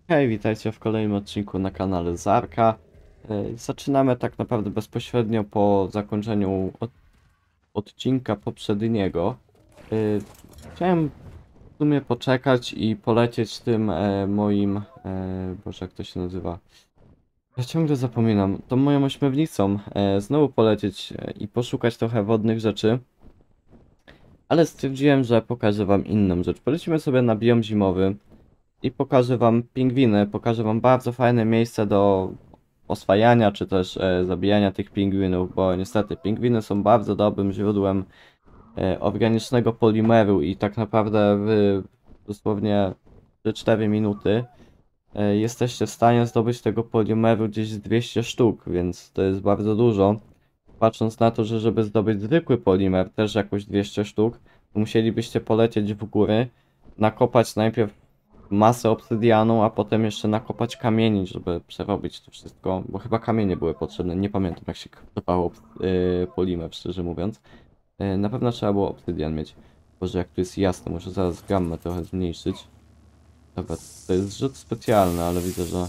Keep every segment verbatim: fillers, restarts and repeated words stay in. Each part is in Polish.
Hej, witajcie w kolejnym odcinku na kanale Zarka. E, Zaczynamy tak naprawdę bezpośrednio po zakończeniu od odcinka poprzedniego. E, Chciałem w sumie poczekać i polecieć tym e, moim... E, Boże, jak to się nazywa? Ja ciągle zapominam. Tą moją ośmiornicą e, znowu polecieć e, i poszukać trochę wodnych rzeczy. Ale stwierdziłem, że pokażę wam inną rzecz. Polecimy sobie na biom zimowy. I pokażę wam pingwiny, pokażę wam bardzo fajne miejsce do oswajania, czy też e, zabijania tych pingwinów, bo niestety pingwiny są bardzo dobrym źródłem e, organicznego polimeru i tak naprawdę w dosłownie trzy cztery minuty e, jesteście w stanie zdobyć tego polimeru gdzieś z dwieście sztuk, więc to jest bardzo dużo. Patrząc na to, że żeby zdobyć zwykły polimer, też jakoś dwieście sztuk, to musielibyście polecieć w góry, nakopać najpierw masę obsydianu, a potem jeszcze nakopać kamieni, żeby przerobić to wszystko, bo chyba kamienie były potrzebne, nie pamiętam jak się kopało yy, polimer, szczerze mówiąc. Yy, na pewno trzeba było obsydian mieć. Boże, jak tu jest jasno, muszę zaraz gammę trochę zmniejszyć. Dobra, to jest rzut specjalny, ale widzę, że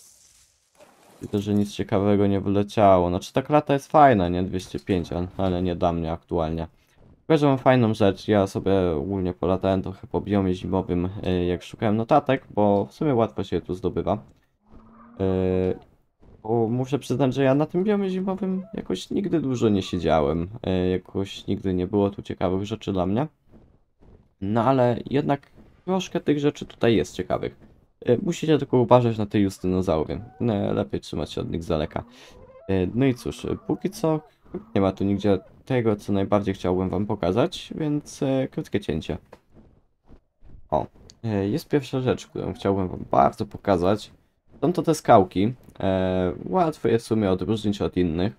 widzę, że nic ciekawego nie wyleciało. Znaczy ta klata jest fajna, nie? dwieście pięć, ale nie dla mnie aktualnie. Pokażę wam fajną rzecz, ja sobie ogólnie polatałem trochę po biomie zimowym, y, jak szukałem notatek, bo w sumie łatwo się tu zdobywa. Y, Bo muszę przyznać, że ja na tym biomie zimowym jakoś nigdy dużo nie siedziałem, y, jakoś nigdy nie było tu ciekawych rzeczy dla mnie. No ale jednak troszkę tych rzeczy tutaj jest ciekawych. Y, Musicie tylko uważać na te justynozaury, no, lepiej trzymać się od nich z daleka. Y, No i cóż, y, póki co nie ma tu nigdzie tego, co najbardziej chciałbym wam pokazać, więc e, krótkie cięcie. O, e, jest pierwsza rzecz, którą chciałbym wam bardzo pokazać. Są to te skałki. E, łatwo je w sumie odróżnić od innych.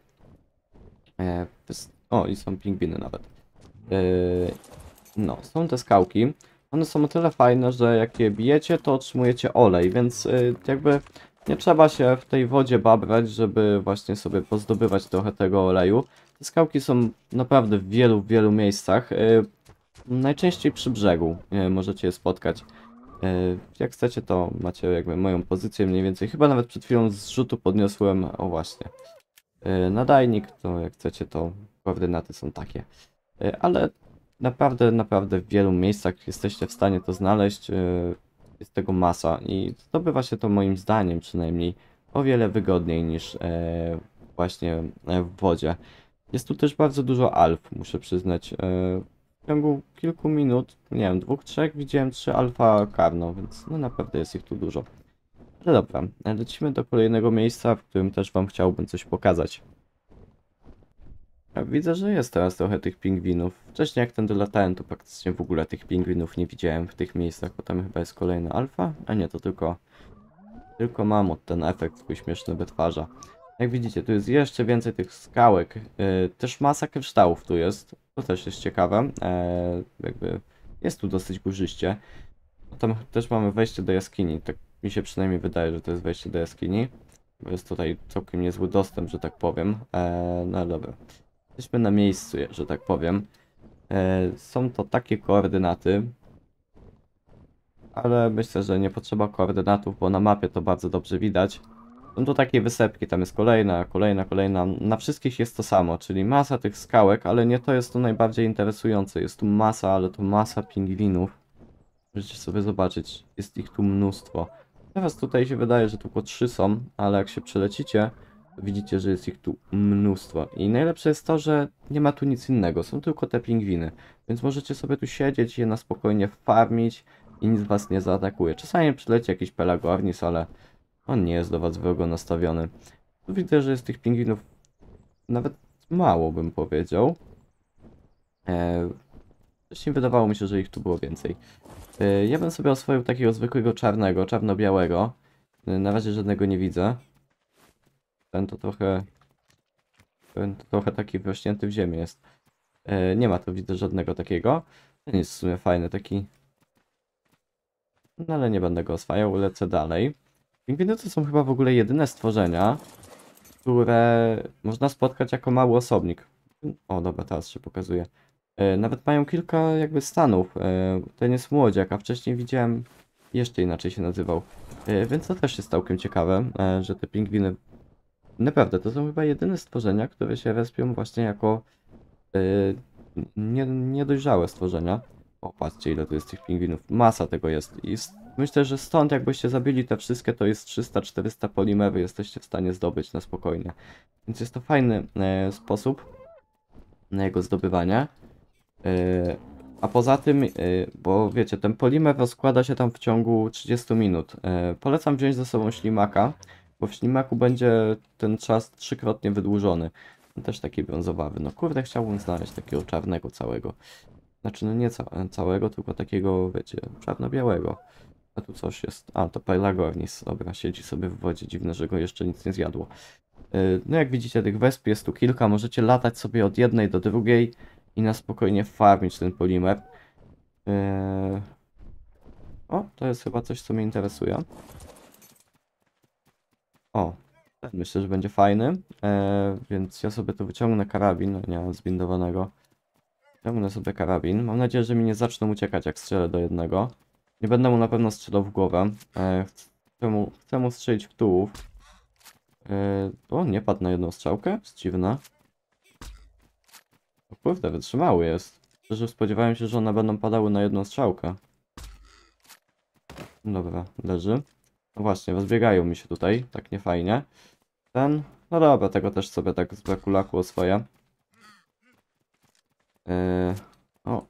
E, wys- o, i są pingwiny nawet. E, no, są te skałki. One są o tyle fajne, że jak je bijecie, to otrzymujecie olej, więc e, jakby nie trzeba się w tej wodzie babrać, żeby właśnie sobie pozdobywać trochę tego oleju. Te skałki są naprawdę w wielu, wielu miejscach. e, Najczęściej przy brzegu e, możecie je spotkać. E, Jak chcecie, to macie jakby moją pozycję mniej więcej. Chyba nawet przed chwilą z rzutu podniosłem, o właśnie, e, nadajnik, to jak chcecie, to koordynaty są takie. E, Ale naprawdę, naprawdę w wielu miejscach jesteście w stanie to znaleźć. e, Jest tego masa i zdobywa się to moim zdaniem przynajmniej o wiele wygodniej niż e, właśnie e, w wodzie. Jest tu też bardzo dużo alf, muszę przyznać. E, W ciągu kilku minut, nie wiem, dwóch, trzech widziałem trzy alfa karno, więc no naprawdę jest ich tu dużo. No dobra, lecimy do kolejnego miejsca, w którym też wam chciałbym coś pokazać. A widzę, że jest teraz trochę tych pingwinów. Wcześniej jak tędy latałem, to praktycznie w ogóle tych pingwinów nie widziałem w tych miejscach, bo tam chyba jest kolejna alfa. A nie, to tylko, tylko mamut, ten efekt swój śmieszny wytwarza. Jak widzicie, tu jest jeszcze więcej tych skałek. Yy, też masa kryształów tu jest. To też jest ciekawe. Eee, jakby jest tu dosyć górzyście. Potem też mamy wejście do jaskini. Tak mi się przynajmniej wydaje, że to jest wejście do jaskini. Bo jest tutaj całkiem niezły dostęp, że tak powiem. Eee, no dobra. Jesteśmy na miejscu, że tak powiem. Eee, są to takie koordynaty. Ale myślę, że nie potrzeba koordynatów, bo na mapie to bardzo dobrze widać. Są to takie wysepki, tam jest kolejna, kolejna, kolejna. Na wszystkich jest to samo, czyli masa tych skałek, ale nie to jest to najbardziej interesujące. Jest tu masa, ale to masa pingwinów. Możecie sobie zobaczyć, jest ich tu mnóstwo. Teraz tutaj się wydaje, że tylko trzy są, ale jak się przelecicie, to widzicie, że jest ich tu mnóstwo. I najlepsze jest to, że nie ma tu nic innego, są tylko te pingwiny. Więc możecie sobie tu siedzieć, je na spokojnie farmić i nic was nie zaatakuje. Czasami przyleci jakiś pelagornis, ale on nie jest do was wrogo nastawiony. Tu widzę, że jest tych pingwinów nawet mało, bym powiedział. Eee, Wcześniej wydawało mi się, że ich tu było więcej. Eee, ja bym sobie oswoił takiego zwykłego czarnego, czarno-białego. Eee, na razie żadnego nie widzę. Ten to trochę... Ten to trochę taki wrośnięty w ziemię jest. Eee, nie ma tu, widzę, żadnego takiego. Ten jest w sumie fajny, taki... No ale nie będę go oswajał, lecę dalej. Pingwiny to są chyba w ogóle jedyne stworzenia, które można spotkać jako mały osobnik. O, dobra, teraz się pokazuje. E, Nawet mają kilka jakby stanów. E, Ten jest młodziak, a wcześniej widziałem jeszcze inaczej się nazywał. E, więc to też jest całkiem ciekawe, e, że te pingwiny naprawdę to są chyba jedyne stworzenia, które się respią właśnie jako e, nie, niedojrzałe stworzenia. O, patrzcie ile tu jest tych pingwinów. Masa tego jest. I s- myślę, że stąd jakbyście zabili te wszystkie, to jest trzysta czterysta polimery jesteście w stanie zdobyć na spokojnie. Więc jest to fajny e, sposób na jego zdobywanie. E, a poza tym, e, bo wiecie, ten polimer rozkłada się tam w ciągu trzydziestu minut. E, polecam wziąć ze sobą ślimaka, bo w ślimaku będzie ten czas trzykrotnie wydłużony. Też taki brązowawy. No kurde, chciałbym znaleźć takiego czarnego całego. Znaczy, no nie ca całego, tylko takiego, wiecie, czarno-białego. A tu coś jest. A, to Pelagornis. Dobra, siedzi sobie w wodzie. Dziwne, że go jeszcze nic nie zjadło. Yy, no jak widzicie, tych wysp jest tu kilka. Możecie latać sobie od jednej do drugiej i na spokojnie farmić ten polimer. Yy... O, to jest chyba coś, co mnie interesuje. O, ten myślę, że będzie fajny. Yy, więc ja sobie tu wyciągnę karabin. Nie mam zbindowanego. Wyciągnę sobie karabin. Mam nadzieję, że mi nie zaczną uciekać, jak strzelę do jednego. Nie będę mu na pewno strzelał w głowę. E, chcę, mu, chcę mu strzelić w tułów. E, o, nie padł na jedną strzałkę? Jest dziwne. O kurde, wytrzymały jest. Szczerze spodziewałem się, że one będą padały na jedną strzałkę. Dobra, leży. No właśnie, rozbiegają mi się tutaj, tak niefajnie. Ten, no dobra, tego też sobie tak z brakulaku oswoję. E, o,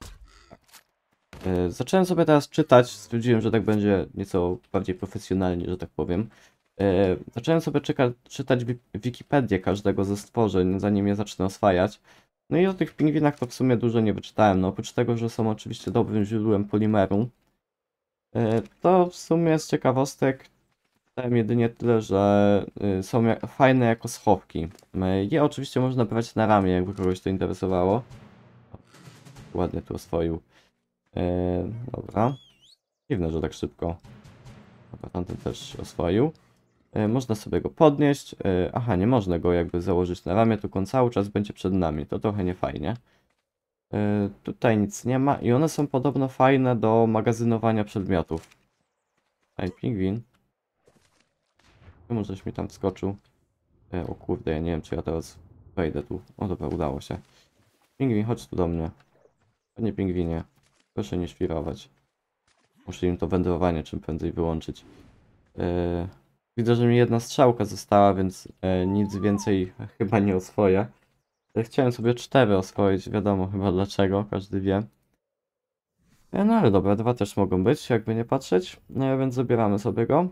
E, Zacząłem sobie teraz czytać, stwierdziłem, że tak będzie nieco bardziej profesjonalnie, że tak powiem. E, Zacząłem sobie czyka, czytać wi Wikipedię każdego ze stworzeń, zanim je zacznę oswajać. No i o tych pingwinach to w sumie dużo nie wyczytałem, no oprócz tego, że są oczywiście dobrym źródłem polimeru. E, To w sumie z ciekawostek czytałem jedynie tyle, że y, są ja fajne jako schowki. E, Je oczywiście można brać na ramię, jakby kogoś to interesowało. Ładnie tu oswoił. Eee, dobra. Dziwne, że tak szybko. Dobra, tamten też się oswoił. Eee, można sobie go podnieść. Eee, aha, nie można go jakby założyć na ramię, tylko on cały czas będzie przed nami. To trochę niefajnie. Eee, tutaj nic nie ma i one są podobno fajne do magazynowania przedmiotów. Ej, pingwin. Czemu żeś mi tam wskoczył? Eee, o kurde, ja nie wiem, czy ja teraz wejdę tu. O dobra, udało się. Pingwin, chodź tu do mnie. Panie pingwinie, proszę nie świrować. Muszę im to wędrowanie czym prędzej wyłączyć. Yy, widzę, że mi jedna strzałka została, więc yy, nic więcej chyba nie oswoję. Yy, chciałem sobie cztery oswoić, wiadomo chyba dlaczego, każdy wie. Yy, no ale dobra, dwa też mogą być, jakby nie patrzeć. Yy, więc zabieramy sobie go.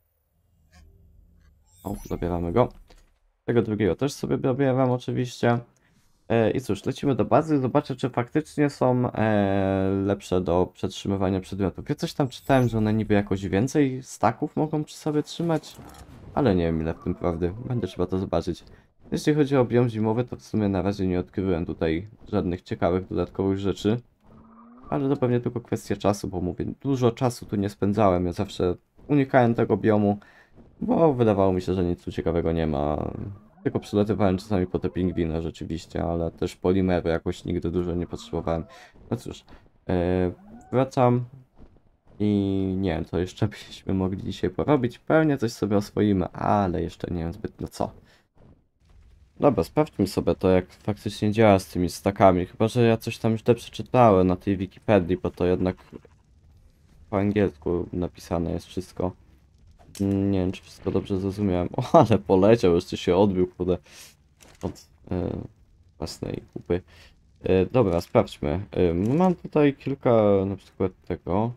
O, zabieramy go. Tego drugiego też sobie zabieram oczywiście. E, I cóż, lecimy do bazy, zobaczę czy faktycznie są e, lepsze do przetrzymywania przedmiotów. Ja coś tam czytałem, że one niby jakoś więcej staków mogą przy sobie trzymać, ale nie wiem ile w tym prawdy, będę trzeba to zobaczyć. Jeśli chodzi o biom zimowy, to w sumie na razie nie odkryłem tutaj żadnych ciekawych dodatkowych rzeczy. Ale to pewnie tylko kwestia czasu, bo mówię, dużo czasu tu nie spędzałem, ja zawsze unikałem tego biomu, bo wydawało mi się, że nic tu ciekawego nie ma. Tylko przylatywałem czasami po te pingwiny rzeczywiście, ale też polimery jakoś nigdy dużo nie potrzebowałem. No cóż, yy, wracam i nie wiem, co jeszcze byśmy mogli dzisiaj porobić. Pewnie coś sobie oswoimy, ale jeszcze nie wiem zbytnio co. Dobra, sprawdźmy sobie to, jak faktycznie działa z tymi stakami. Chyba, że ja coś tam źle przeczytałem na tej Wikipedii, bo to jednak po angielsku napisane jest wszystko. Nie wiem, czy wszystko dobrze zrozumiałem. O, ale poleciał, jeszcze się odbił, kurde, od e, własnej kupy. E, dobra, sprawdźmy. E, no mam tutaj kilka, na przykład tego.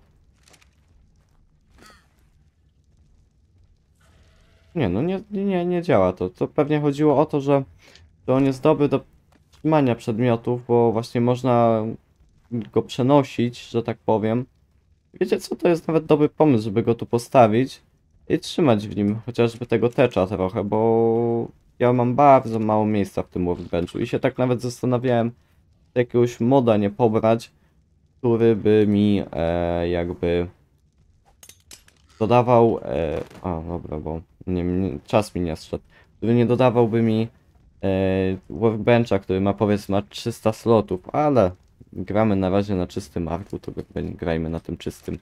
Nie, no nie, nie, nie działa to. To pewnie chodziło o to, że to on jest dobry do trzymania przedmiotów, bo właśnie można go przenosić, że tak powiem. Wiecie co, to jest nawet dobry pomysł, żeby go tu postawić i trzymać w nim chociażby tego tecza trochę, bo ja mam bardzo mało miejsca w tym workbenchu i się tak nawet zastanawiałem, czy jakiegoś moda nie pobrać, który by mi e, jakby dodawał, e, a dobra, bo nie, nie, czas mi nie zszedł, który nie dodawałby mi e, workbencha, który ma powiedzmy trzysta slotów, ale gramy na razie na czystym arku, to grajmy na tym czystym.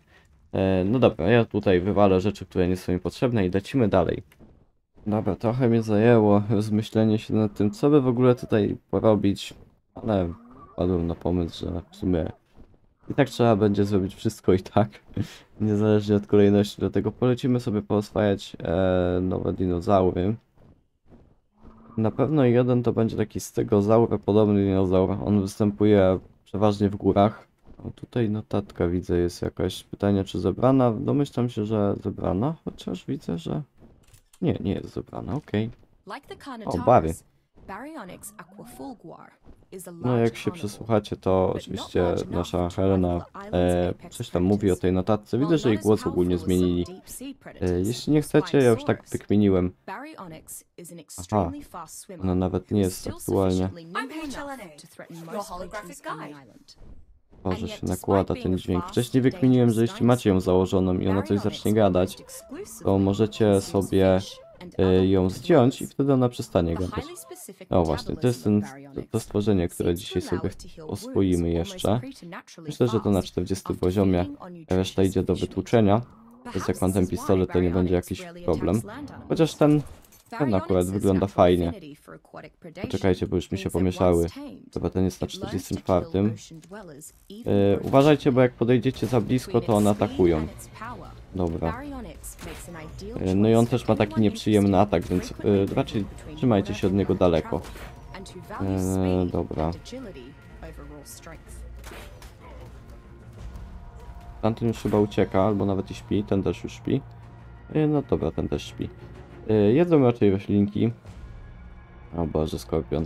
E, no dobra, ja tutaj wywalę rzeczy, które nie są mi potrzebne i lecimy dalej. Dobra, trochę mnie zajęło rozmyślenie się nad tym, co by w ogóle tutaj porobić, ale wpadłem na pomysł, że w sumie i tak trzeba będzie zrobić wszystko i tak, niezależnie od kolejności, dlatego polecimy sobie pooswajać e, nowe dinozaury. Na pewno jeden to będzie taki stegozaur, podobny dinozaur, on występuje przeważnie w górach. O, tutaj notatka widzę jest jakaś, pytanie czy zebrana, domyślam się, że zebrana, chociaż widzę, że nie, nie jest zebrana, okej. Like the O, Barry. Carnotaurus, Baryonyx aquafulguar is a No large jak się carnivore. przesłuchacie, to oczywiście nasza Helena e, coś tam mówi o tej notatce. Widzę, że jej głos ogólnie zmienili. E, jeśli nie chcecie, ja już tak wykminiłem. Baryonyx is an Aha, extremely fast swimmer ona nawet nie who is jest still aktualnie. sufficiently nimble I'm H L N A, enough to threaten your most holographic creatures in the guide. island. Może się nakłada ten dźwięk. Wcześniej wykminiłem, że jeśli macie ją założoną i ona coś zacznie gadać, to możecie sobie e, ją zdjąć i wtedy ona przestanie gadać. O właśnie, to jest ten, to, to stworzenie, które dzisiaj sobie oswoimy jeszcze. Myślę, że to na czterdziestym poziomie, reszta idzie do wytłuczenia. Więc jak mam ten pistolet, to nie będzie jakiś problem. Chociaż ten, ten akurat wygląda fajnie. Poczekajcie, bo już mi się pomieszały. Chyba ten jest na czterdziestym czwartym. E, uważajcie, bo jak podejdziecie za blisko, to one atakują. Dobra. E, no i on też ma taki nieprzyjemny atak, więc e, raczej trzymajcie się od niego daleko. E, dobra. Tamten już chyba ucieka, albo nawet i śpi, ten też już śpi. E, no dobra, ten też śpi. E, jedzą raczej roślinki. O Boże, skorpion.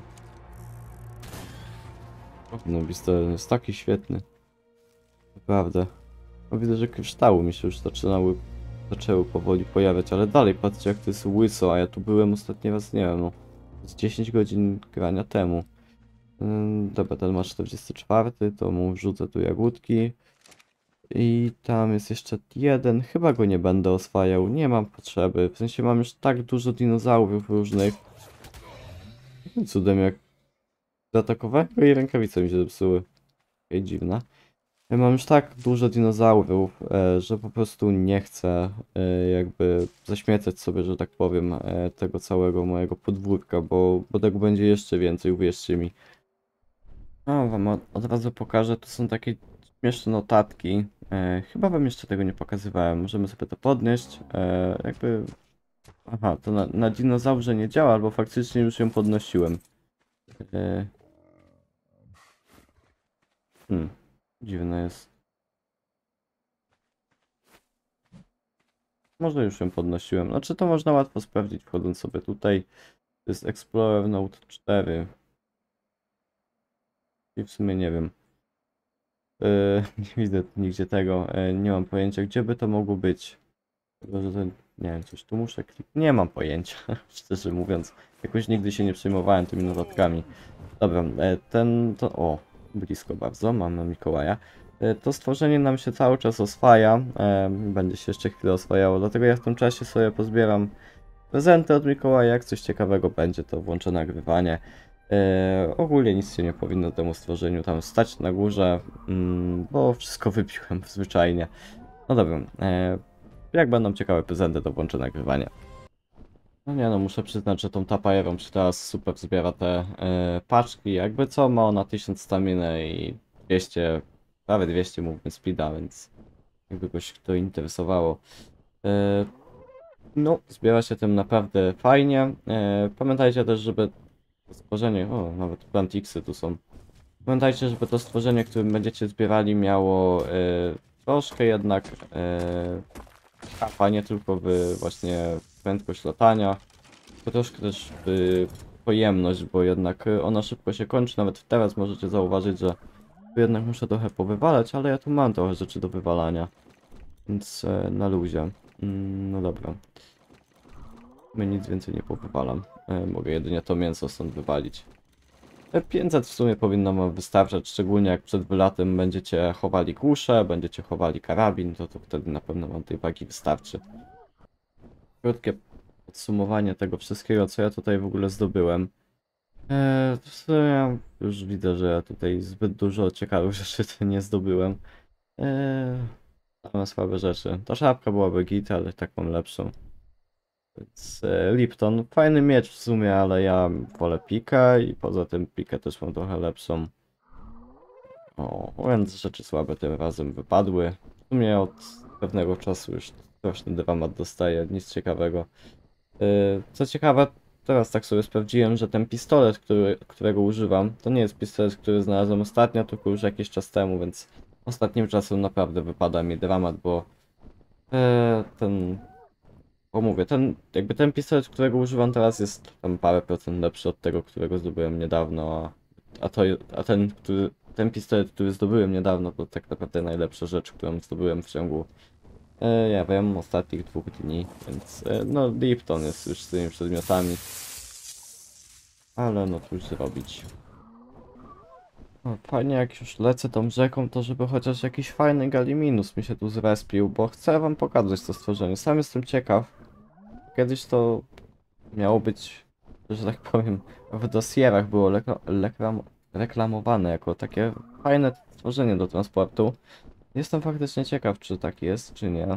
No pistolet jest taki świetny. Naprawdę. No, widzę, że kryształy mi się już zaczynały, zaczęły powoli pojawiać, ale dalej patrzcie jak to jest łyso, a ja tu byłem ostatni raz, nie wiem, no, z dziesięć godzin grania temu. Ym, dobra, ten ma czterdziesty czwarty, to mu rzucę tu jagódki. I tam jest jeszcze jeden, chyba go nie będę oswajał, nie mam potrzeby, w sensie mam już tak dużo dinozaurów różnych. Jakim cudem jak zaatakowałem go i rękawice mi się zepsuły. Ej, dziwna. Ja mam już tak dużo dinozaurów, e, że po prostu nie chcę e, jakby zaśmiecać sobie, że tak powiem, e, tego całego mojego podwórka, bo, bo tak będzie jeszcze więcej, uwierzcie mi. No, wam od, od razu pokażę, to są takie śmieszne notatki. E, chyba wam jeszcze tego nie pokazywałem, możemy sobie to podnieść. E, jakby... Aha, to na, na dinozaurze nie działa, albo faktycznie już ją podnosiłem. E... Hmm. Dziwne jest. Może już ją podnosiłem. Znaczy to można łatwo sprawdzić wchodząc sobie tutaj. To jest Explorer Note cztery. I w sumie nie wiem. Yy, nie widzę nigdzie tego. Yy, nie mam pojęcia gdzie by to mogło być. Tylko, że to, nie wiem, coś tu muszę kliknąć. Nie mam pojęcia, szczerze mówiąc. Jakoś nigdy się nie przejmowałem tymi notatkami. Dobra, yy, ten to... O, blisko bardzo. Mamy Mikołaja. To stworzenie nam się cały czas oswaja, e, będzie się jeszcze chwilę oswajało, dlatego ja w tym czasie sobie pozbieram prezenty od Mikołaja, jak coś ciekawego będzie, to włączę nagrywanie. E, ogólnie nic się nie powinno temu stworzeniu tam stać na górze, mm, bo wszystko wypiłem zwyczajnie. No dobra, e, jak będą ciekawe prezenty, to włączę nagrywanie. No nie no, muszę przyznać, że tą tapajerą się teraz super zbiera te e, paczki, jakby co, ma ona tysiąc staminy i dwieście... Prawie dwieście movement speeda, więc jakby kogoś to interesowało. E, no, zbiera się tym naprawdę fajnie. E, pamiętajcie też, żeby to stworzenie, o, nawet plantixy tu są. Pamiętajcie, żeby to stworzenie, którym będziecie zbierali, miało e, troszkę jednak e, kapa, nie tylko w właśnie prędkość latania, tylko troszkę też w pojemność, bo jednak ona szybko się kończy. Nawet teraz możecie zauważyć, że jednak muszę trochę powywalać, ale ja tu mam trochę rzeczy do wywalania. Więc e, na luzie. Mm, no dobra. My nic więcej nie powywalam. E, mogę jedynie to mięso stąd wywalić. E, pięćset w sumie powinno wam wystarczać, szczególnie jak przed wylatem będziecie chowali kuszę, będziecie chowali karabin, to, to wtedy na pewno wam tej wagi wystarczy. Krótkie podsumowanie tego wszystkiego, co ja tutaj w ogóle zdobyłem. Eee, w sumie już widzę, że ja tutaj zbyt dużo ciekawych rzeczy nie zdobyłem. Eee, Same słabe rzeczy. Ta szapka byłaby git, ale tak mam lepszą. Więc e, Lipton, fajny miecz w sumie, ale ja wolę pikę i poza tym pikę też mam trochę lepszą. O, więc rzeczy słabe tym razem wypadły. W sumie od pewnego czasu już straszny dramat dostaję, nic ciekawego. Yy, co ciekawe, teraz tak sobie sprawdziłem, że ten pistolet, który, którego używam, to nie jest pistolet, który znalazłem ostatnio, tylko już jakiś czas temu, więc ostatnim czasem naprawdę wypada mi dramat, bo yy, ten... Bo mówię, ten, jakby ten pistolet, którego używam teraz jest tam parę procent lepszy od tego, którego zdobyłem niedawno, a, a, to, a ten, który, ten pistolet, który zdobyłem niedawno, to tak naprawdę najlepsza rzecz, którą zdobyłem w ciągu, e, ja wiem, ostatnich dwóch dni, więc e, no Lipton jest już z tymi przedmiotami, ale no cóż zrobić. No, fajnie jak już lecę tą rzeką, to żeby chociaż jakiś fajny Galiminus mi się tu zrespił, bo chcę wam pokazać to stworzenie, sam jestem ciekaw. Kiedyś to miało być, że tak powiem, w dosjerach było lekra- lekram- reklamowane jako takie fajne stworzenie do transportu. Jestem faktycznie ciekaw, czy tak jest, czy nie.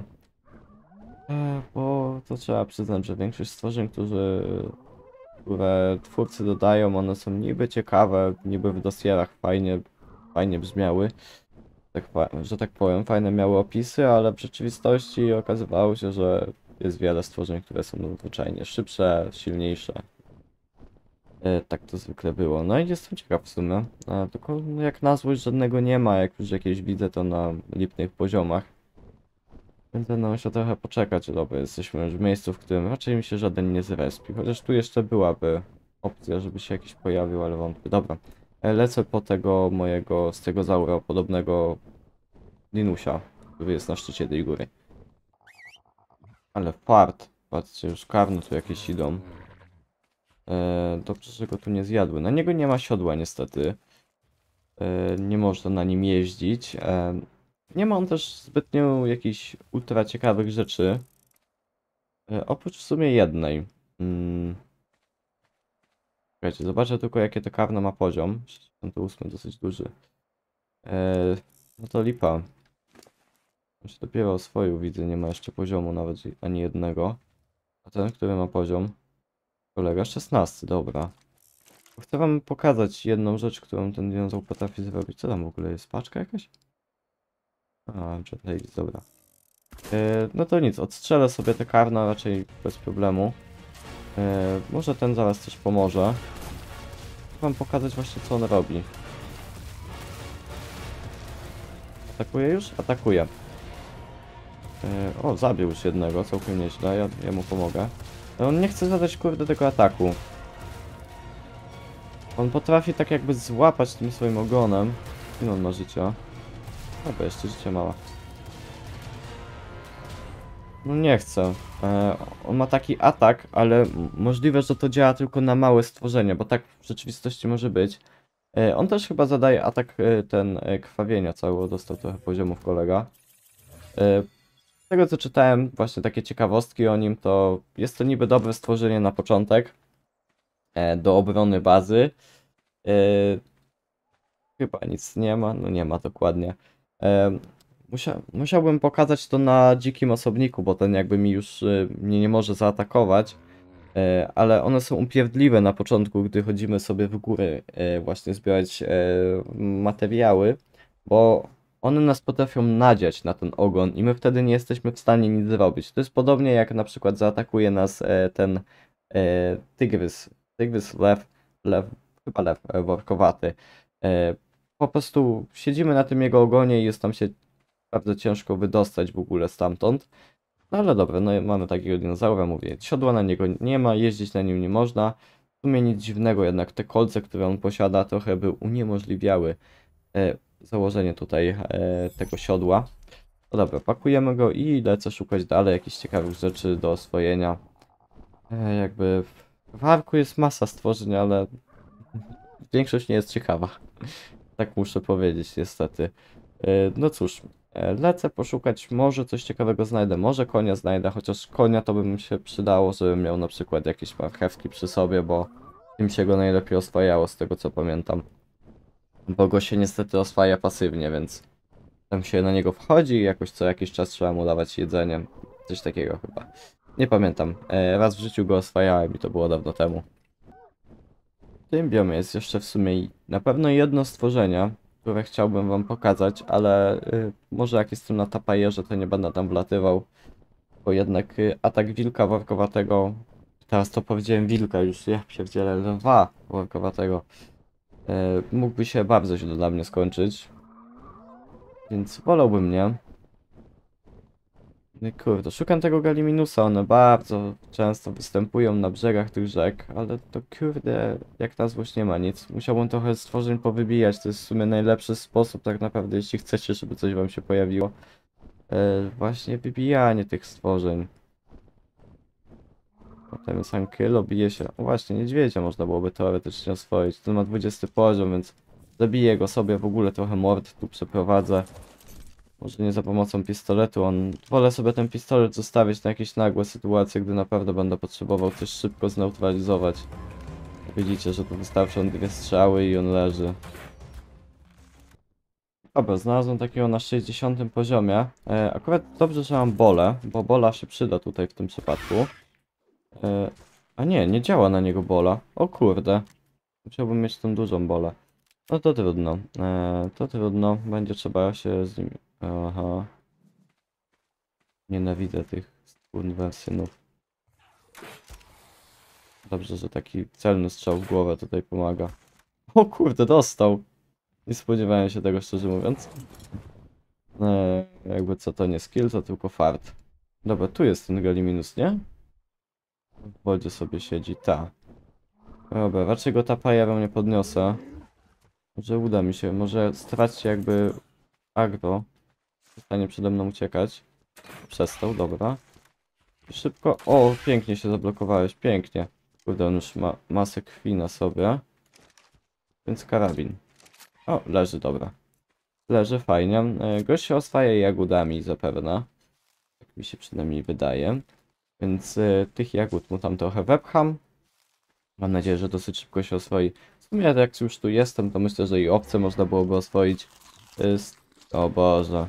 E, bo to trzeba przyznać, że większość stworzeń, którzy, które twórcy dodają, one są niby ciekawe, niby w dosjerach fajnie, fajnie brzmiały. Tak, fa- że tak powiem, fajne miały opisy, ale w rzeczywistości okazywało się, że jest wiele stworzeń, które są zwyczajnie szybsze, silniejsze. E, tak to zwykle było. No i jestem ciekaw w sumie. E, tylko no, jak na złość żadnego nie ma, jak już jakieś widzę to na lipnych poziomach. Więc będę musiał trochę poczekać, dobra, jesteśmy już w miejscu, w którym raczej mi się żaden nie zrespi. Chociaż tu jeszcze byłaby opcja, żeby się jakiś pojawił, ale wątpię. Dobra, e, lecę po tego mojego stegozaura podobnego Linusia, który jest na szczycie tej góry. Ale fart. Patrzcie, już karny tu jakieś idą. Eee, dobrze, że go tu nie zjadły. Na niego nie ma siodła niestety. Eee, nie można na nim jeździć. Eee, nie ma on też zbytnio jakichś ultra ciekawych rzeczy. Eee, oprócz w sumie jednej. Mm. Czekajcie, zobaczę tylko jakie to karno ma poziom. sześćdziesiąty ósmy dosyć duży. Eee, no to lipa. On się dopiero oswoił, widzę, nie ma jeszcze poziomu nawet ani jednego. A ten, który ma poziom? Kolega szesnasty, dobra. Chcę wam pokazać jedną rzecz, którą ten dinozaur potrafi zrobić. Co tam w ogóle jest? Paczka jakaś? A, Jet Ladies, dobra. E, no to nic, odstrzelę sobie te karno raczej bez problemu. E, może ten zaraz też pomoże. Chcę wam pokazać właśnie co on robi. Atakuje już? Atakuje. E, o, zabił już jednego, całkiem nieźle, ja, ja mu pomogę. Ale on nie chce zadać kurde tego ataku. On potrafi tak jakby złapać tym swoim ogonem. Ile on ma życia? Dobra, jeszcze życie mała. No nie chcę. E, on ma taki atak, ale m- możliwe, że to działa tylko na małe stworzenie, bo tak w rzeczywistości może być. E, on też chyba zadaje atak e, ten e, krwawienia całego, dostał trochę poziomów kolega. E, z tego co czytałem, właśnie takie ciekawostki o nim, to jest to niby dobre stworzenie na początek. E, do obrony bazy. E, chyba nic nie ma, no nie ma dokładnie. E, musia, musiałbym pokazać to na dzikim osobniku, bo ten jakby mi już e, mnie nie może zaatakować. E, ale one są upierdliwe na początku, gdy chodzimy sobie w góry e, właśnie zbierać e, materiały, bo one nas potrafią nadziać na ten ogon i my wtedy nie jesteśmy w stanie nic zrobić. To jest podobnie jak na przykład zaatakuje nas e, ten e, tygrys, tygrys, lew, lew, chyba lew, e, workowaty. E, po prostu siedzimy na tym jego ogonie i jest nam się bardzo ciężko wydostać w ogóle stamtąd. No ale dobra, no mamy takiego dinozaura, mówię, siodła na niego nie ma, jeździć na nim nie można. W sumie nic dziwnego, jednak te kolce, które on posiada, trochę by uniemożliwiały e, założenie tutaj e, tego siodła. No dobra, pakujemy go i lecę szukać dalej jakichś ciekawych rzeczy do oswojenia. E, jakby w, w Arku jest masa stworzeń, ale większość nie jest ciekawa. Tak muszę powiedzieć, niestety. E, no cóż, e, lecę poszukać, może coś ciekawego znajdę, może konia znajdę, chociaż konia to by mi się przydało, żebym miał na przykład jakieś marchewki przy sobie, bo tym się go najlepiej oswajało, z tego co pamiętam. Bo go się niestety oswaja pasywnie, więc tam się na niego wchodzi i jakoś co jakiś czas trzeba mu dawać jedzenie. Coś takiego chyba. Nie pamiętam. E, raz w życiu go oswajałem i to było dawno temu. W tym biomie jest jeszcze w sumie i- na pewno jedno stworzenie, które chciałbym wam pokazać, ale y, może jak jestem na tapajerze, to nie będę tam wlatywał. Bo jednak y, atak wilka workowatego, teraz to powiedziałem wilka, już ja pierdzielę, lwa workowatego, y, mógłby się bardzo źle dla mnie skończyć. Więc wolałbym nie. No i kurde, szukam tego Galiminusa, one bardzo często występują na brzegach tych rzek, ale to kurde, jak na złość nie ma nic. Musiałbym trochę stworzeń powybijać, to jest w sumie najlepszy sposób tak naprawdę, jeśli chcecie, żeby coś wam się pojawiło. E, właśnie wybijanie tych stworzeń. Potem jest Ankylo, bije się. O właśnie, niedźwiedzia można byłoby teoretycznie oswoić. Ten ma dwudziesty poziom, więc zabiję go sobie, w ogóle trochę mord tu przeprowadzę. Może nie za pomocą pistoletu, on... Wolę sobie ten pistolet zostawić na jakieś nagłe sytuacje, gdy naprawdę będę potrzebował coś szybko zneutralizować. Widzicie, że tu wystarczą dwie strzały i on leży. Dobra, znalazłem takiego na sześćdziesiątym poziomie. E, akurat dobrze, że mam bolę, bo bola się przyda tutaj w tym przypadku. E, a nie, nie działa na niego bola. O kurde. Musiałbym mieć tą dużą bolę. No to trudno. E, to trudno. Będzie trzeba się z nim... Aha. Nienawidzę tych skurwysynów. Dobrze, że taki celny strzał w głowę tutaj pomaga. O kurde, dostał. Nie spodziewałem się tego, szczerze mówiąc. E, jakby co, to nie skill, to tylko fart. Dobra, tu jest ten Galiminus, nie? W wodzie sobie siedzi, ta. Dobra, raczej go tapajerą nie podniosę. Może uda mi się, może straci jakby agro. Przestanie przede mną uciekać. Przestał, dobra. Szybko, o, pięknie się zablokowałeś, pięknie. Kurde, on już ma masę krwi na sobie. Więc karabin. O, leży, dobra. Leży, fajnie. E, Gość się oswaja jagódami zapewne. Tak mi się przynajmniej wydaje. Więc e, tych jagód mu tam trochę wepcham. Mam nadzieję, że dosyć szybko się oswoi. W sumie jak już tu jestem, to myślę, że i owce można byłoby oswoić. Jest... O Boże.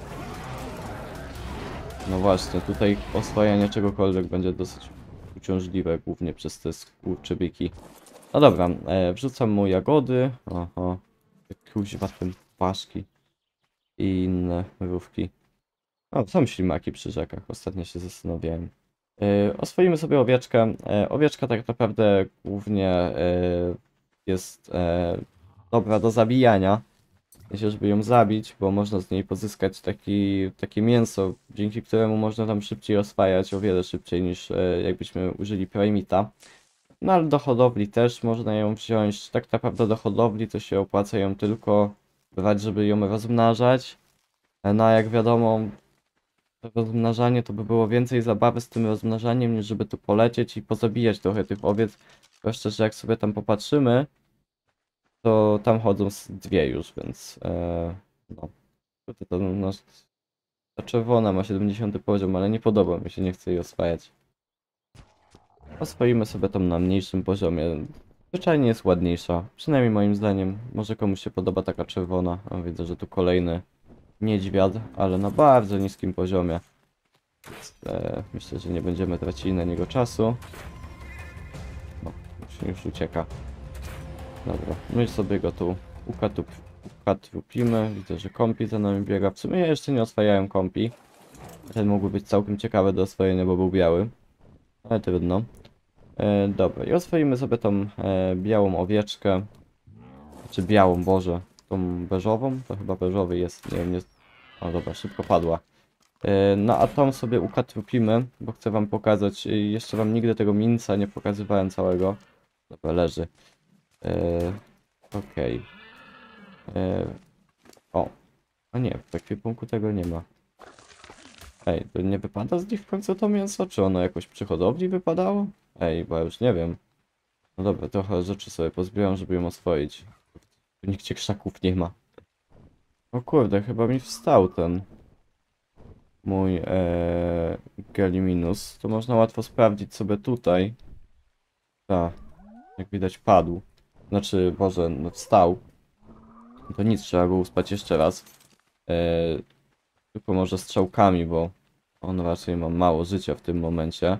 No właśnie, tutaj oswajanie czegokolwiek będzie dosyć uciążliwe, głównie przez te skurczybyki. No dobra, e, wrzucam mu jagody. Oho. Kuźwa, tym paszki. I inne mrówki. O, są ślimaki przy rzekach, ostatnio się zastanawiałem. E, oswoimy sobie owieczkę. E, owieczka tak naprawdę głównie e, jest e, dobra do zabijania. Myślę, żeby ją zabić, bo można z niej pozyskać taki, takie mięso, dzięki któremu można tam szybciej oswajać, o wiele szybciej niż e, jakbyśmy użyli Primita. No ale do hodowli też można ją wziąć. Tak naprawdę do hodowli to się opłaca ją tylko brać, żeby ją rozmnażać. No a jak wiadomo, to rozmnażanie to by było więcej zabawy z tym rozmnażaniem, niż żeby tu polecieć i pozabijać trochę tych owiec. Zwłaszcza, że jak sobie tam popatrzymy, to tam chodzą z dwie już, więc e, no. To, to, no. Ta czerwona ma siedemdziesiąty poziom, ale nie podoba mi się, nie chcę jej oswajać. Oswoimy sobie tam na mniejszym poziomie. Zwyczajnie jest ładniejsza, przynajmniej moim zdaniem. Może komuś się podoba taka czerwona. A widzę, że tu kolejny niedźwiad, ale na bardzo niskim poziomie. Więc, e, myślę, że nie będziemy tracili na niego czasu. No, już, już ucieka. Dobra, my sobie go tu ukatup, ukatrupimy. Widzę, że kompi za nami biega. W sumie ja jeszcze nie oswajałem kompi. Ten mógłby być całkiem ciekawy do oswojenia, bo był biały. Ale trudno. E, dobra, i oswoimy sobie tą e, białą owieczkę. Czy białą, Boże. Tą beżową? To chyba beżowy jest, nie wiem, nie... O dobra, szybko padła. E, no a tą sobie ukatrupimy, bo chcę wam pokazać. E, jeszcze wam nigdy tego minca nie pokazywałem całego. Dobra, leży. E, Okej. Okay. E, o. A nie, w ekwipunku tego nie ma. Ej, to nie wypada z nich w końcu to mięso? Czy ono jakoś przy hodowli wypadało? Ej, bo ja już nie wiem. No dobra, trochę rzeczy sobie pozbieram, żeby ją oswoić. Tu nigdzie krzaków nie ma. O kurde, chyba mi wstał ten mój ee, Galiminus. To można łatwo sprawdzić sobie tutaj. Tak, jak widać padł. Znaczy, Boże, no wstał. To nic, trzeba go uspać jeszcze raz. E, tylko może strzałkami, bo on raczej ma mało życia w tym momencie.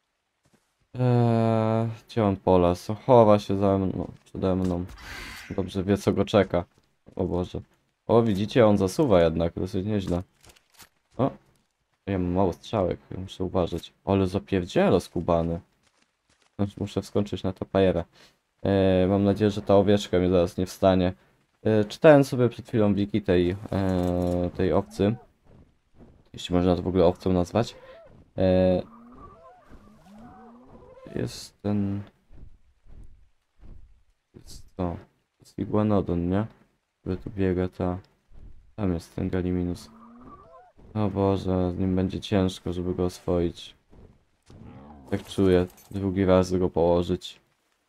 Eee, gdzie on polas? Chowa się za mną, przede mną. Dobrze wie, co go czeka. O Boże. O, widzicie, on zasuwa jednak, dosyć nieźle. O, ja mam mało strzałek, muszę uważać. Ale zapierdziela skubany. Znaczy, muszę wskoczyć na tapajerę. Eee, mam nadzieję, że ta owieczka mnie zaraz nie wstanie. Eee, czytałem sobie przed chwilą wiki tej, eee, tej owcy. Jeśli można to w ogóle owcą nazwać. Eee, jest ten... Jest to... Jest Iguanodon, nie? Który tu biega, ta... Tam jest ten Galiminus. O Boże, z nim będzie ciężko, żeby go oswoić. Tak czuję, drugi raz go położyć.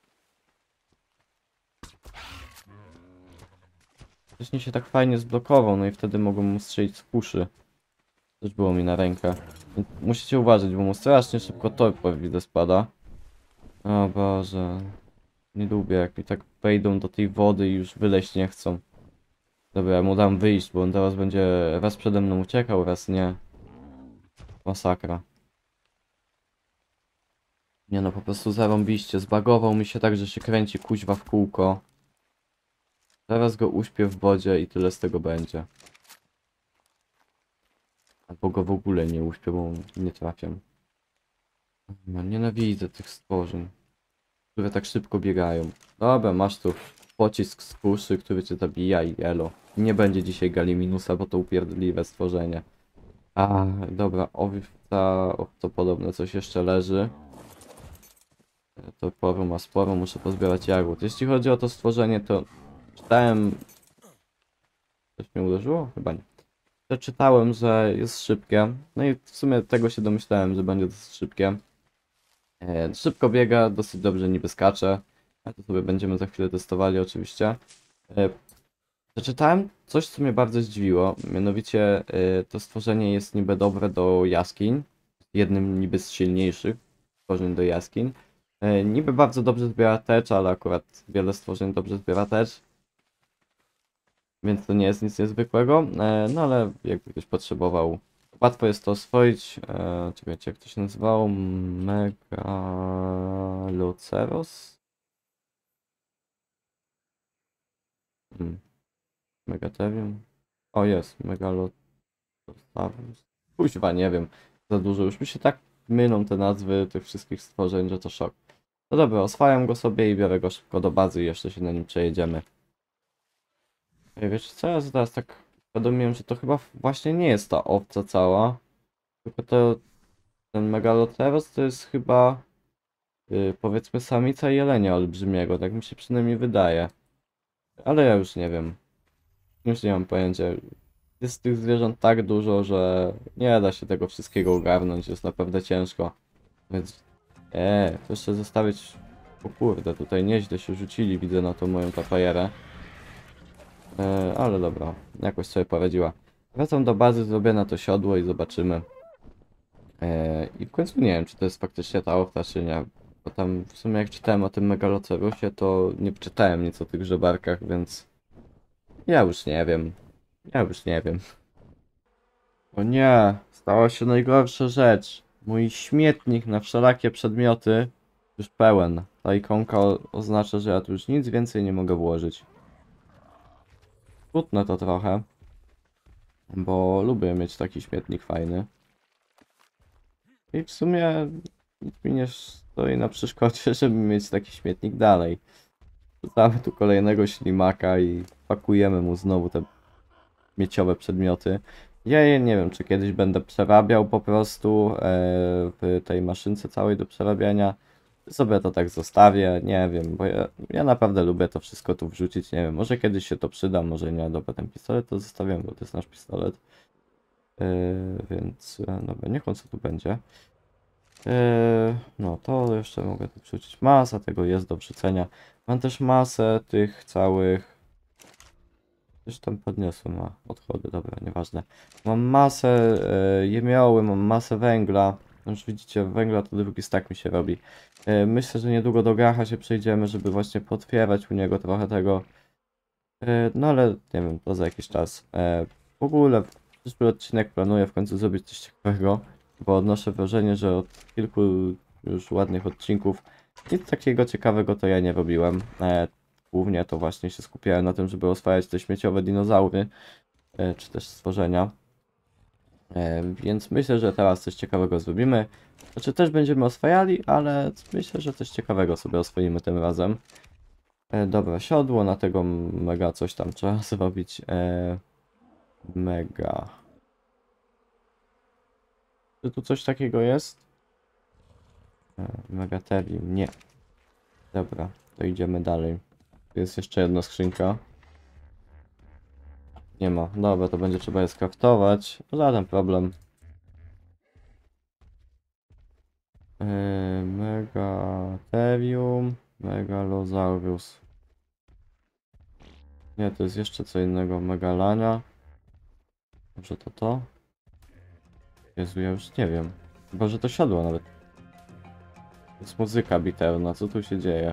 Wcześniej się tak fajnie zblokował, no i wtedy mogłem mu strzelić z kuszy. Też było mi na rękę. Musicie uważać, bo mu strasznie szybko torpor widzę spada. O Boże. Nie lubię, jak mi tak wejdą do tej wody i już wyleźć nie chcą. Dobra, ja mu dam wyjść, bo on teraz będzie raz przede mną uciekał, raz nie. Masakra. Nie no, po prostu zarąbiście. Zbagował mi się tak, że się kręci kuźwa w kółko. Zaraz go uśpię w wodzie i tyle z tego będzie. Albo go w ogóle nie uśpię, bo nie trafiam. No, nienawidzę tych stworzeń, które tak szybko biegają. Dobra, masz tu pocisk z kuszy, który cię zabija i elo. Nie będzie dzisiaj Galiminusa, bo to upierdliwe stworzenie. A, dobra, owca, to podobne coś jeszcze leży. To sporo ma sporo, muszę pozbierać jagód. Jeśli chodzi o to stworzenie, to czytałem... Coś mnie uderzyło? Chyba nie. Przeczytałem, że jest szybkie. No i w sumie tego się domyślałem, że będzie dosyć szybkie. E, szybko biega, dosyć dobrze niby skacze. A to sobie będziemy za chwilę testowali oczywiście. E, przeczytałem coś, co mnie bardzo zdziwiło. Mianowicie e, to stworzenie jest niby dobre do jaskiń. Jednym niby z silniejszych stworzeń do jaskiń. E, niby bardzo dobrze zbiera tecz, ale akurat wiele stworzeń dobrze zbiera tecz. Więc to nie jest nic niezwykłego. E, no ale jakby ktoś potrzebował. Łatwo jest to oswoić. E, czekajcie, jak to się nazywało? Megaloceros? Hmm. Megatherium? O, jest. Megaloceros. Kuźwa, nie wiem. Za dużo. Już mi się tak mylą te nazwy tych wszystkich stworzeń, że to szok. No dobra, oswajam go sobie i biorę go szybko do bazy i jeszcze się na nim przejedziemy. Ej, wiecie co? Ja teraz tak uświadomiłem, że to chyba właśnie nie jest ta owca cała. Tylko to ten Megaloceros to jest chyba yy, powiedzmy samica jelenia olbrzymiego, tak mi się przynajmniej wydaje. Ale ja już nie wiem. Już nie mam pojęcia. Jest tych zwierząt tak dużo, że nie da się tego wszystkiego ogarnąć, jest naprawdę ciężko. Więc eee, to jeszcze zostawić... O kurde, tutaj nieźle się rzucili, widzę na tą moją tapajerę. Eee, ale dobra, jakoś sobie poradziła. Wracam do bazy, zrobię na to siodło i zobaczymy. Eee, I w końcu nie wiem, czy to jest faktycznie ta owca, czy nie. Bo tam w sumie jak czytałem o tym Megalocerusie, to nie czytałem nic o tych żebarkach, więc... Ja już nie wiem. Ja już nie wiem. O nie, stała się najgorsza rzecz. Mój śmietnik na wszelakie przedmioty już pełen. Ta ikonka o- oznacza, że ja tu już nic więcej nie mogę włożyć. Smutne to trochę. Bo lubię mieć taki śmietnik fajny. I w sumie nic mi nie stoi na przeszkodzie, żeby mieć taki śmietnik dalej. Wrzucamy tu kolejnego ślimaka i pakujemy mu znowu te mieciowe przedmioty. Ja je nie wiem, czy kiedyś będę przerabiał po prostu e, w tej maszynce całej do przerabiania. Czy sobie to tak zostawię, nie wiem, bo ja, ja naprawdę lubię to wszystko tu wrzucić, nie wiem, może kiedyś się to przyda, może nie, dobra, ten pistolet to zostawiam, bo to jest nasz pistolet. E, więc, e, dobra, niech on co tu będzie. E, no, to jeszcze mogę tu wrzucić. Masa tego jest do wrzucenia. Mam też masę tych całych... Już tam podniosłem, a odchody, dobra, nieważne. Mam masę e, jemioły, mam masę węgla. No już widzicie, węgla to drugi stack mi się robi. E, myślę, że niedługo do Gacha się przejdziemy, żeby właśnie potwierać u niego trochę tego. E, no ale nie wiem, to za jakiś czas. E, W ogóle przyszły odcinek planuję w końcu zrobić coś ciekawego, bo odnoszę wrażenie, że od kilku już ładnych odcinków nic takiego ciekawego to ja nie robiłem. E, głównie to właśnie się skupiałem na tym, żeby oswajać te śmieciowe dinozaury, e, czy też stworzenia. E, więc myślę, że teraz coś ciekawego zrobimy. Znaczy też będziemy oswajali, ale myślę, że coś ciekawego sobie oswoimy tym razem. E, dobra, siodło, na tego mega coś tam trzeba zrobić. E, mega. Czy tu coś takiego jest? E, Megaterium, nie. Dobra, to idziemy dalej. Tu jest jeszcze jedna skrzynka. Nie ma. Dobra, to będzie trzeba je skraftować. Żaden problem. Yy, Megatherium, Megalosaurus. Nie, to jest jeszcze co innego. Megalania. Może to to? Jezu, ja już nie wiem. Chyba, że to siodło nawet. To jest muzyka bitewna. Co tu się dzieje?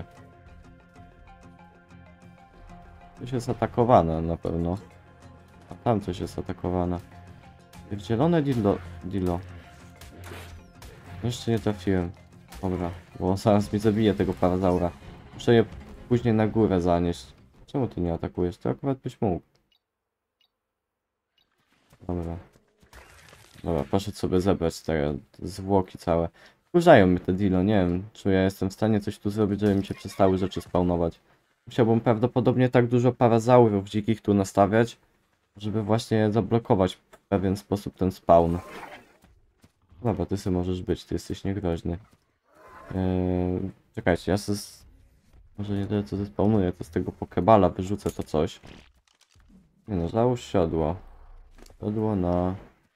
Coś jest atakowane na pewno. A tam coś jest atakowane. Zielone dillo. dillo. Jeszcze nie trafiłem. Dobra, bo zaraz mi zabije tego parazaura. Muszę je później na górę zanieść. Czemu ty nie atakujesz? To akurat byś mógł. Dobra. Dobra, poszedł sobie zebrać te zwłoki całe. Wkurzają mnie te dilo, nie wiem, czy ja jestem w stanie coś tu zrobić, żeby mi się przestały rzeczy spawnować. Musiałbym prawdopodobnie tak dużo parazaurów dzikich tu nastawiać, żeby właśnie zablokować w pewien sposób ten spawn. Dobra, ty sobie możesz być, ty jesteś niegroźny. Yy, czekajcie, ja sobie... z- Może nie tyle co zespawnuję, to z tego pokebala wyrzucę to coś. Nie no, załóż siodło. Siodło na...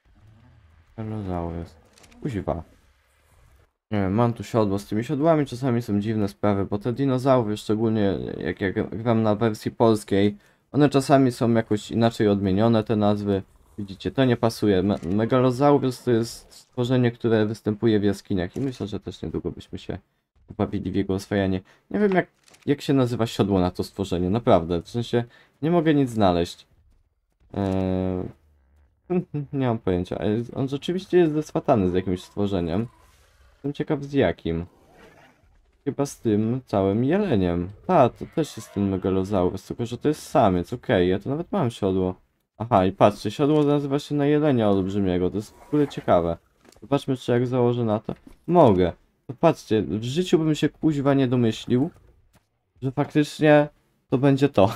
Pelozaurus. Kuźwa. Nie wiem, mam tu siodło. Z tymi siodłami czasami są dziwne sprawy, bo te dinozaury, szczególnie jak ja gram na wersji polskiej, one czasami są jakoś inaczej odmienione, te nazwy. Widzicie, to nie pasuje. Me Megalosaurus to jest stworzenie, które występuje w jaskiniach i myślę, że też niedługo byśmy się pobawili w jego oswajanie. Nie wiem jak, jak się nazywa siodło na to stworzenie, naprawdę. W sensie nie mogę nic znaleźć. Eee... Nie mam pojęcia, ale on rzeczywiście jest zeswatany z jakimś stworzeniem. Jestem ciekaw z jakim. Chyba z tym całym jeleniem. A, to też jest ten megalosaurus, tylko że to jest samiec, okej, okay, ja to nawet mam siodło. Aha, i patrzcie, siodło nazywa się na jelenia olbrzymiego, to jest w ogóle ciekawe. Zobaczmy, czy jak założę na to. Mogę. To patrzcie, w życiu bym się kuźwa nie domyślił, że faktycznie to będzie to.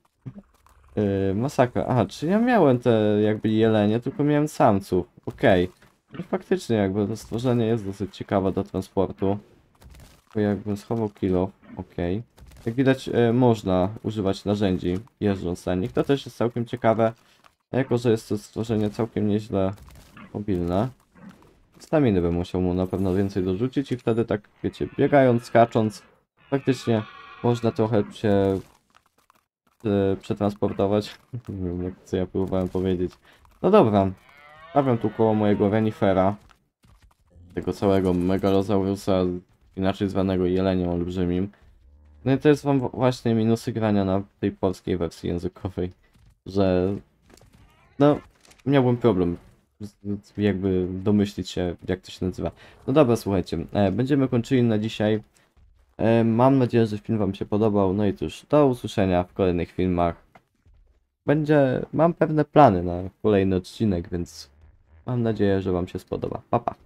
Yy, masakra. Aha, czy ja miałem te jakby jelenie, tylko miałem samców. Okej. Okay. No faktycznie jakby to stworzenie jest dosyć ciekawe do transportu. Tylko jakbym schował kilo. Okej. Okay. Jak widać yy, można używać narzędzi jeżdżąc na nich. To też jest całkiem ciekawe. Jako, że jest to stworzenie całkiem nieźle mobilne. Staminy bym musiał mu na pewno więcej dorzucić i wtedy tak, wiecie, biegając, skacząc, faktycznie można trochę się przetransportować. Nie wiem, jak co ja próbowałem powiedzieć. No dobra. Stawiam tu koło mojego renifera. Tego całego megalosaurusa, inaczej zwanego jeleniem olbrzymim. No i to jest wam właśnie minusy grania na tej polskiej wersji językowej. Że... No, miałbym problem. z- Jakby domyślić się, jak to się nazywa. No dobra, słuchajcie. E, będziemy kończyli na dzisiaj. E, Mam nadzieję, że film wam się podobał. No i cóż, do usłyszenia w kolejnych filmach. Będzie, mam pewne plany na kolejny odcinek, więc mam nadzieję, że wam się spodoba. Pa, pa.